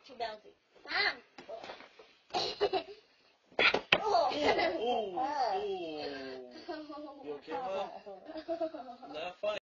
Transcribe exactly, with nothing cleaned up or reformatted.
Too bouncy. Mom. Oh. Ooh, ooh. You okay, Mom? Not funny.